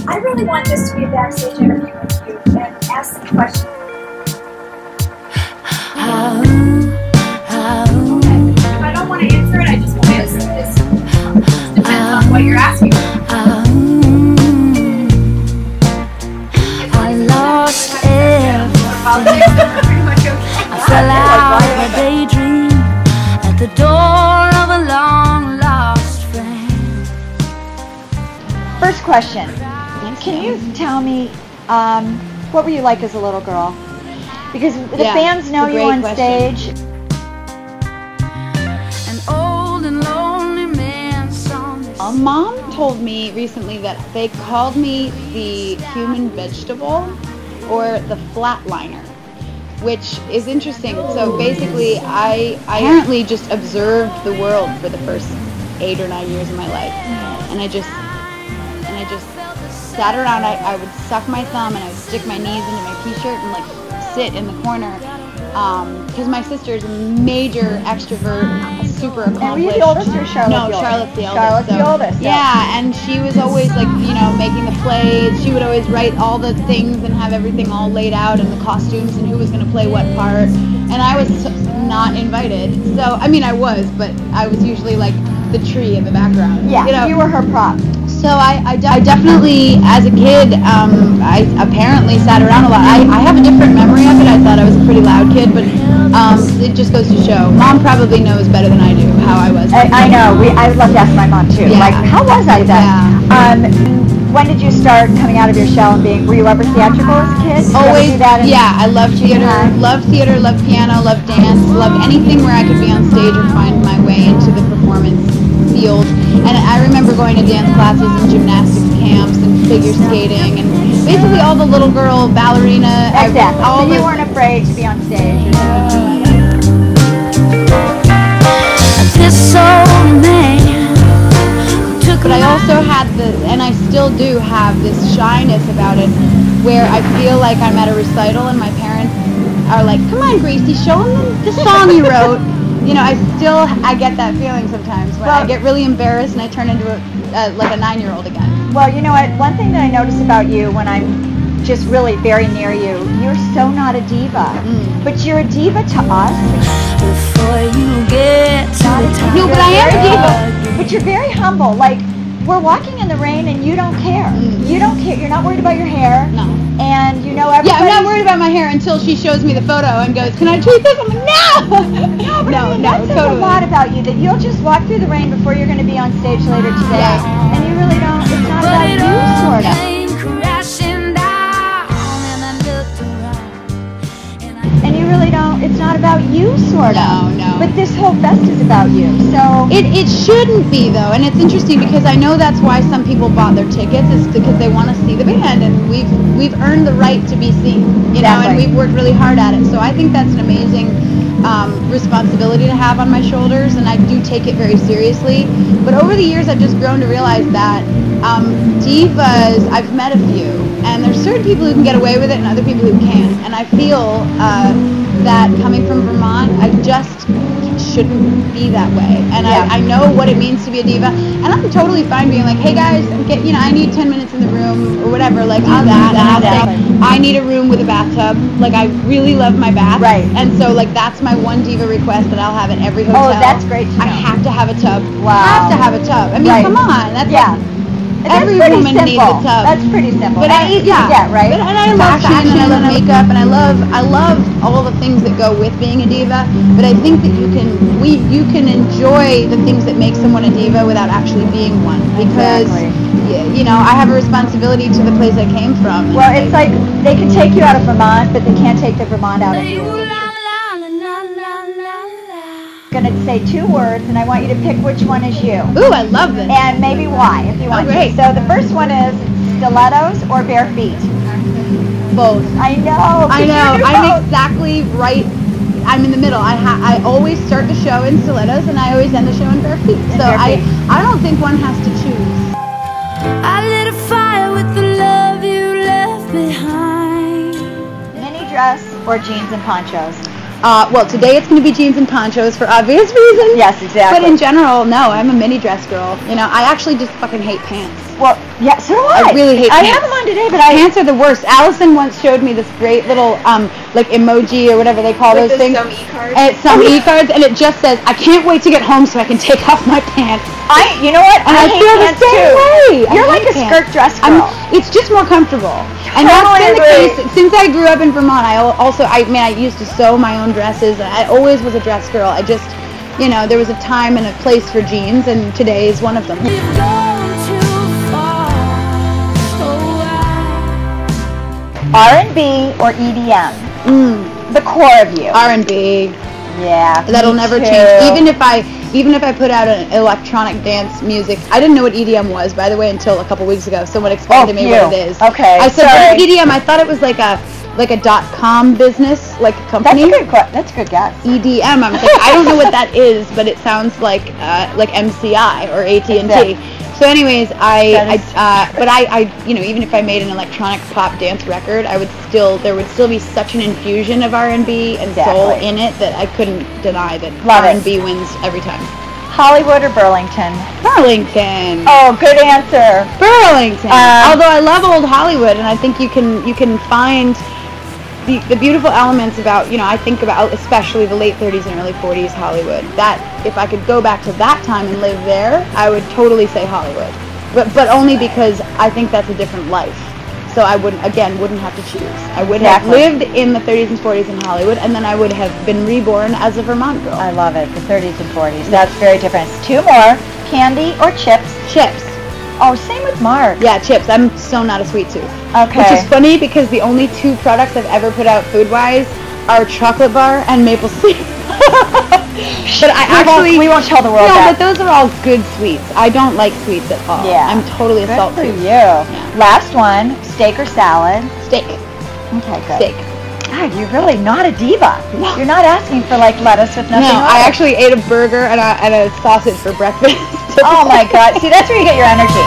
I really want this to be a backstage interview with you and ask the question. If I don't want to answer it, I just want to answer this. It depends on what you're asking. I lost everything. I fell out of a daydream at the door of a long lost friend. First question. Can you tell me, what were you like as a little girl? Because the fans know you on stage. An old and lonely man song. Mom told me recently that they called me the human vegetable or the flatliner, which is interesting. So basically, I apparently just observed the world for the first 8 or 9 years of my life, and I just sat around. I would suck my thumb and I would stick my knees into my t-shirt and like sit in the corner, because my sister's a major extrovert, super accomplished. And were you the oldest or Charlotte? No, the oldest? Charlotte's the eldest. Charlotte's the oldest. Yeah, and she was always like, you know, making the plays. She would always write all the things and have everything all laid out and the costumes and who was going to play what part. And I was not invited. So, I mean, I was, but I was usually like the tree in the background. Yeah, you know? You were her prop. So I definitely, as a kid, I apparently sat around a lot. I have a different memory of it. I thought I was a pretty loud kid, but it just goes to show. Mom probably knows better than I do how I was. I know. I would love to ask my mom too. Yeah. Like, how was I then? Yeah. When did you start coming out of your shell and being? Were you ever theatrical as a kid? Always. Yeah, I love theater. Love theater. Love piano. Love dance. Loved anything where I could be on stage or find my way into the performance field. And I remember going to dance classes and gymnastics camps and figure skating and basically all the little girl ballerina. Exactly. So you weren't afraid to be on stage. This old man. But I also had and I still do have this shyness about it, where I feel like I'm at a recital and my parents are like, "Come on, Gracie, show them the song you wrote." You know, I get that feeling sometimes when I get really embarrassed and I turn into like a 9-year-old again. Well, you know what? One thing that I notice about you when I'm just really very near you, you're so not a diva, but you're a diva to us. Before you get to the top. No, but I am a diva. But you're very humble. Like, we're walking in the rain and you don't care. You don't care. You're not worried about your hair. No. And you know everybody. Yeah, I'm not worried about my hair until she shows me the photo and goes, "Can I tweet this?" I'm like, no! No, that says a lot about you, that you'll just walk through the rain before you're going to be on stage later today. Yeah. And you really don't, it's not about you, sort of. And you really don't, it's not about you, sort of. No. But this whole fest is about you, so. It shouldn't be, though, and it's interesting because I know that's why some people bought their tickets, is because they want to see the band, and we've earned the right to be seen, you know, and we've worked really hard at it. So I think that's an amazing responsibility to have on my shoulders, and I do take it very seriously. But over the years, I've just grown to realize that divas, I've met a few, and there's certain people who can get away with it and other people who can't. And I feel that coming from Vermont, I just shouldn't be that way. And I know what it means to be a diva, and I'm totally fine being like, "Hey guys, I need 10 minutes in the room," or whatever. Like, I'll say, I need a room with a bathtub. Like, I really love my bath. Right. And so, like, that's my one diva request that I'll have at every hotel. Oh, that's great to know. I have to have a tub. Wow. Have to have a tub. I mean, come on. That's every woman needs a tub. That's pretty simple. But easy to get, right? And I love fashion, and I love makeup, and I love all the things that go with being a diva. But I think that you can enjoy the things that make someone a diva without actually being one. Because you know, I have a responsibility to the place I came from. Well, it's like they can take you out of Vermont, but they can't take the Vermont out of you. I'm going to say 2 words, and I want you to pick which one is you. Ooh, I love this. And maybe why, if you want to. So the first one is stilettos or bare feet? Both. I know. I'm exactly right. I'm in the middle. I always start the show in stilettos, and I always end the show in bare feet. So I don't think one has to choose. I lit a fire with the love you left behind. Mini dress or jeans and ponchos? Well, today it's going to be jeans and ponchos for obvious reasons. Yes, exactly. But in general, no, I'm a mini dress girl. You know, I actually just fucking hate pants. Well, yeah, so do I. I really hate pants. I have them on today, but Pants are the worst. Allison once showed me this great little, like emoji or whatever they call those things. Some e-cards. And it's some e-cards, and it just says, I can't wait to get home so I can take off my pants. You know what? And I hate feel the pants same too. way. You're I like a hate skirt dress girl. it's just more comfortable. And Totally that's been the agree. case since I grew up in Vermont. I used to sew my own dresses, and I always was a dress girl. I just, there was a time and a place for jeans, and today is one of them. R&B or EDM? The core of you. R&B. Yeah. That'll me never too. change. Even if I put out an electronic dance music, I didn't know what EDM was, by the way, until a couple weeks ago. Someone explained to me what it is. Okay. I said, sorry. what is EDM? I thought it was like a .com business, like a company. That's a good guess. EDM. I'm like, I don't know what that is, but it sounds like MCI or AT&T. Yeah. So anyways, even if I made an electronic pop dance record, there would still be such an infusion of R&B and soul in it that I couldn't deny that R&B wins every time. Hollywood or Burlington? Burlington. Oh, good answer. Burlington. Although I love old Hollywood, and I think you can find the beautiful elements about, I think about especially the late 30s and early 40s Hollywood. That if I could go back to that time and live there, I would totally say Hollywood. But only because I think that's a different life. So I wouldn't have to choose. I would have lived in the 30s and 40s in Hollywood, and then I would have been reborn as a Vermont girl. I love it, the 30s and 40s. That's very different. Two more, candy or chips? Chips. Oh, same with Mark. Yeah, chips. I'm so not a sweet tooth. Okay. Which is funny because the only two products I've ever put out food-wise are chocolate bar and maple syrup. But we won't tell the world that. No, but those are all good sweets. I don't like sweets at all. Yeah. I'm totally a salt tooth. tooth. You. Yeah. Last one, steak or salad? Steak. Okay, good. Steak. God, you're really not a diva. No. You're not asking for lettuce with nothing on it. I actually ate a burger and a sausage for breakfast. Oh my God. See, that's where you get your energy.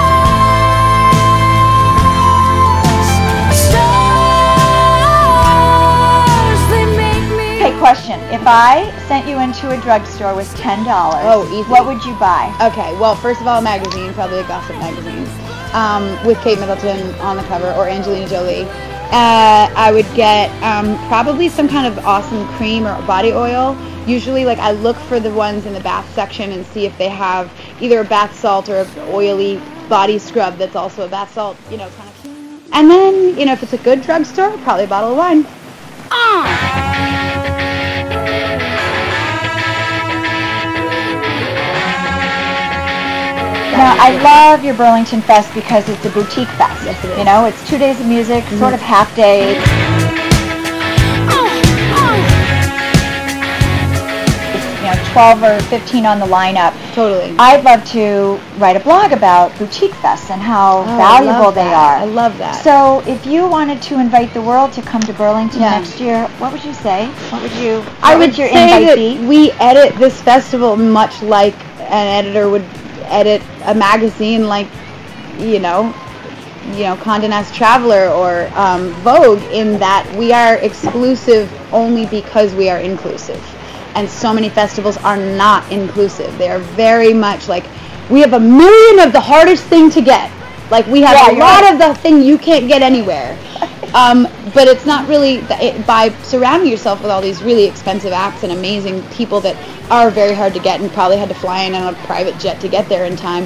Okay, question. If I sent you into a drugstore with $10, easy. What would you buy? Okay, well, first of all, a magazine, probably a gossip magazine, with Kate Middleton on the cover, or Angelina Jolie. I would get probably some kind of awesome cream or body oil. Usually, I look for the ones in the bath section and see if they have either a bath salt or an oily body scrub that's also a bath salt, kind of. And then, if it's a good drugstore, probably a bottle of wine. Now, I love your Burlington Fest because it's a boutique fest. Yes, it is. It's 2 days of music, sort of half day. 12 or 15 on the lineup. Totally. I'd love to write a blog about boutique fests and how valuable they are. I love that. So if you wanted to invite the world to come to Burlington next year, what would you say? What would your invite be? We edit this festival much like an editor would edit a magazine, like Condé Nast Traveler or Vogue, in that we are exclusive only because we are inclusive. And so many festivals are not inclusive. They are very much we have a million of the hardest thing to get. We have a lot of the thing you can't get anywhere. But it's not really, by surrounding yourself with all these really expensive acts and amazing people that are very hard to get and probably had to fly in on a private jet to get there in time,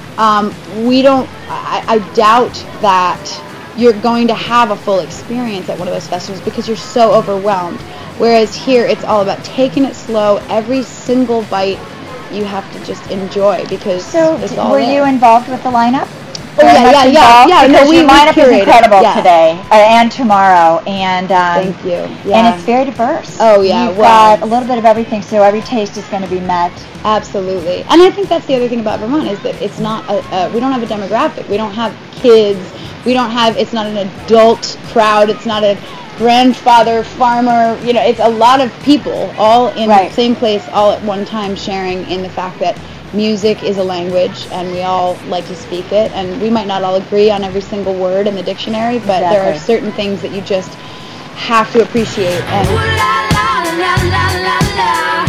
I doubt that you're going to have a full experience at one of those festivals because you're so overwhelmed. Whereas here, it's all about taking it slow. Every single bite you have to just enjoy because it's all were you involved with the lineup? Oh, yeah. Because your lineup is incredible today and tomorrow, and thank you. Yeah. And it's very diverse. Oh yeah, You've got a little bit of everything, so every taste is going to be met. Absolutely, and I think that's the other thing about Vermont is that it's not we don't have a demographic. We don't have kids. It's not an adult crowd. It's not a grandfather farmer. It's a lot of people all in the same place, all at one time, sharing in the fact that music is a language and we all like to speak it, and we might not all agree on every single word in the dictionary, but there are certain things that you just have to appreciate. And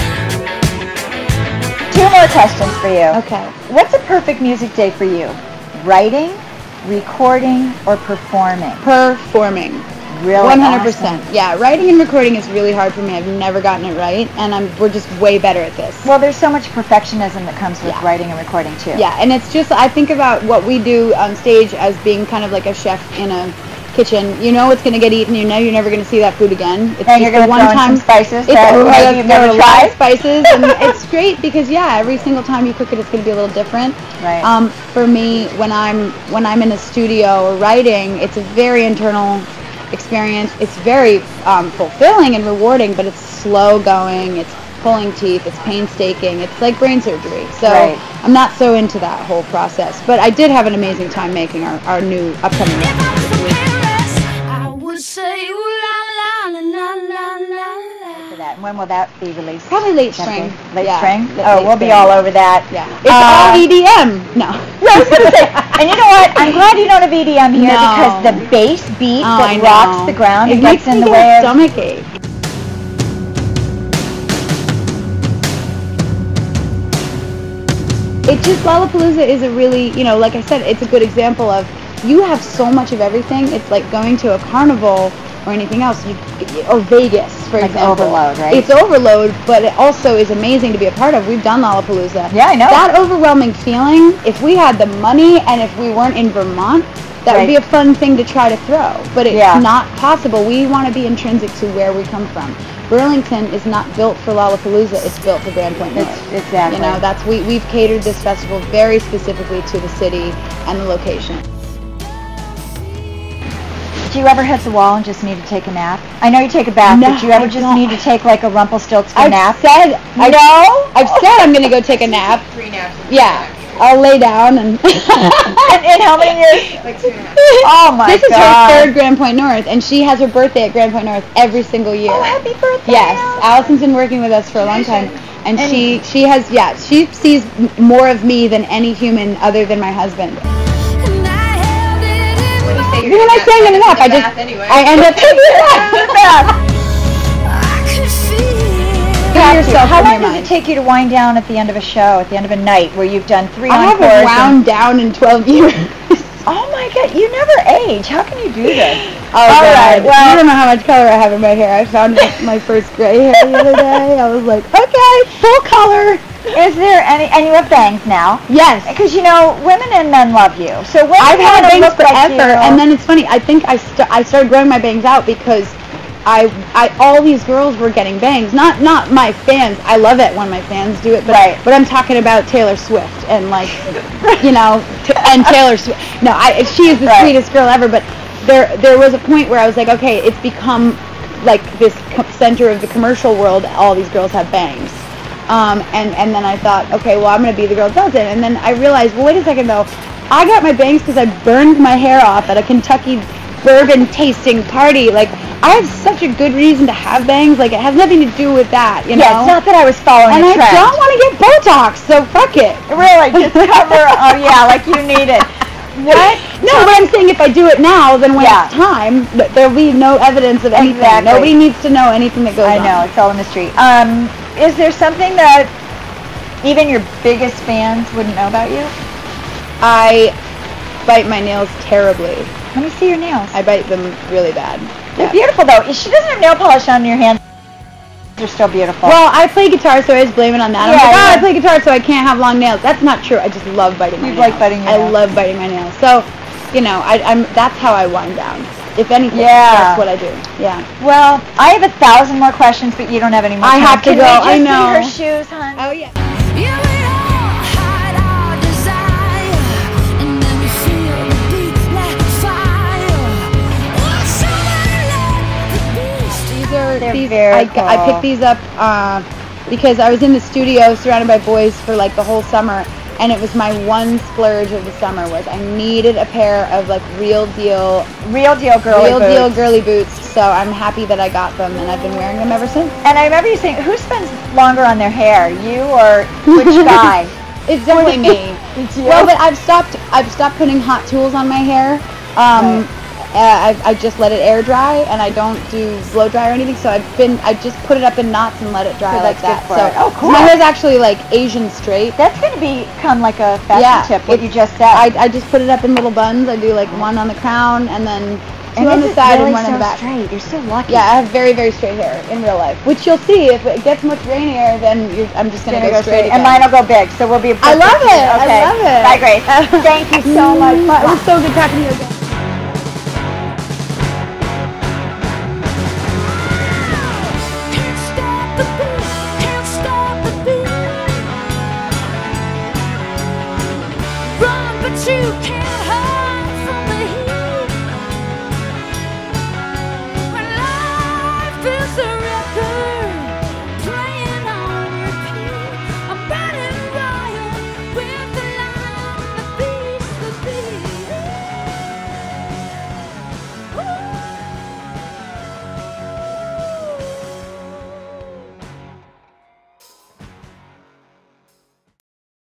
2 more questions for you. Okay. What's a perfect music day for you? writing, recording, or performing? Performing. Really? 100%. Yeah, writing and recording is really hard for me. I've never gotten it right, and we're just way better at this. Well, there's so much perfectionism that comes with writing and recording too. Yeah, and it's just, I think about what we do on stage as being kind of like a chef in a kitchen. You know it's going to get eaten. You know you're never going to see that food again. It's and you're going to throw in some spices that you've never tried. Spices, and it's great because every single time you cook it, it's going to be a little different. Right. For me, when I'm in a studio or writing, it's a very internal experience. It's very fulfilling and rewarding, but it's slow going. It's pulling teeth. It's painstaking. It's like brain surgery. So I'm not so into that whole process. But I did have an amazing time making our new upcoming I would say ooh la la la la la. For that. And when will that be released? Probably late spring. Late spring? Late we'll be all over that. Yeah. It's all EDM. No. I was going to say, and you know what? I'm glad you don't have EDM here because the bass beat that rocks the ground and gets in the way of stomach ache. It just, Lollapalooza is a really, like I said, it's a good example of you have so much of everything. It's like going to a carnival or anything else, or Vegas, for example. Overload, right? It's overload, but it also is amazing to be a part of. We've done Lollapalooza. Yeah, I know. That overwhelming feeling, if we had the money and if we weren't in Vermont, that would be a fun thing to try to throw. But it's not possible. We want to be intrinsic to where we come from. Burlington is not built for Lollapalooza. It's built for Grand Point North. Exactly. That's we've catered this festival very specifically to the city and the location. Do you ever hit the wall and just need to take a nap? I know you take a bath, but do you ever just need to take like a Rumpelstiltskin nap? I've said I'm going to go take a nap. 3 naps. Yeah. I'll lay down and... in how many years? Like 2.5. Oh my God. This is her 3rd Grand Point North, and she has her birthday at Grand Point North every single year. Oh, happy birthday! Yes. Allison's been working with us for a long time. And she sees more of me than any human other than my husband. When I say I'm going to nap, I end up taking a nap. How long does it take you to wind down at the end of a show, at the end of a night, where you've done 3 encores? I haven't wound down in 12 years. Oh my God, you never age. How can you do this? All right. Well, you don't know how much color I have in my hair. I found my first gray hair the other day. I was like, okay, full color. Is there any, and you have bangs now? Yes. Because, women and men love you. So women I've had bangs forever, like and then it's funny, I think I started growing my bangs out because all these girls were getting bangs. Not my fans. I love it when my fans do it, but I'm talking about Taylor Swift and and Taylor Swift. No, she is the sweetest girl ever, but there was a point where I was like, okay, it's become like this center of the commercial world. All these girls have bangs. And then I thought, okay, well, I'm going to be the girl that does it. And then I realized, well, wait a second, though. I got my bangs because I burned my hair off at a Kentucky bourbon tasting party. Like, I have such a good reason to have bangs. Like, it has nothing to do with that, Yeah, it's not that I was following a trend. And I don't want to get Botox, so fuck it. Really, just cover, like you need it. What? No, but I'm saying if I do it now, then when it's time, there'll be no evidence of anything. Exactly. Nobody needs to know anything that goes on. I know, it's all a mystery. Is there something that even your biggest fans wouldn't know about you? I bite my nails terribly. Let me see your nails. I bite them really bad. They're beautiful, though. She doesn't have nail polish on your hands. They're still beautiful. Well, I play guitar, so I just blame it on that. I'm like, I play guitar, so I can't have long nails. That's not true. I just love biting my nails. You like biting your nails? I love biting my nails. So, that's how I wind down. If anything, that's what I do. Yeah. Well, I have 1,000 more questions, but you don't have any more time. I have to go. I know. Can we just see her shoes, hon? Oh, yeah. I picked these up because I was in the studio surrounded by boys for like the whole summer, and it was my one splurge of the summer was I needed a pair of like real deal girly boots. So I'm happy that I got them, and I've been wearing them ever since. And I remember you saying, who spends longer on their hair, you or which guy? It's definitely me. It's you? Well, but I've stopped putting hot tools on my hair. I just let it air dry, and I don't do blow dry or anything. So I just put it up in knots and let it dry like that. So oh, cool. My hair's actually like Asian straight. That's going to become like a fashion tip. What you just said. I just put it up in little buns. I do like one on the crown and then two on the side and one in the back. Straight. You're so lucky. Yeah, I have very, very straight hair in real life, which you'll see if it gets much rainier. Then I'm just gonna go straight. And mine will go big, so we'll be. I love it. Okay. I love it. Bye, Grace. Thank you so much. It was so good talking to you again.